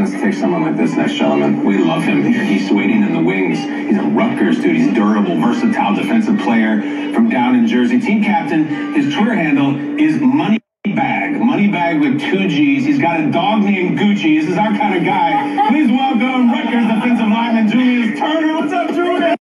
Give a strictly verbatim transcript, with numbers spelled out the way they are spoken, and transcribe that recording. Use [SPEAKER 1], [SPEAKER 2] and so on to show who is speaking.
[SPEAKER 1] Let's take someone like this next gentleman. We love him here. He's waiting in the wings. He's a Rutgers dude. He's durable, versatile defensive player from down in Jersey. Team captain, his Twitter handle is Money Bag. Money Bag with two G's. He's got a dog named Gucci. This is our kind of guy. Please welcome Rutgers defensive lineman Julius Turner. What's up, Julius?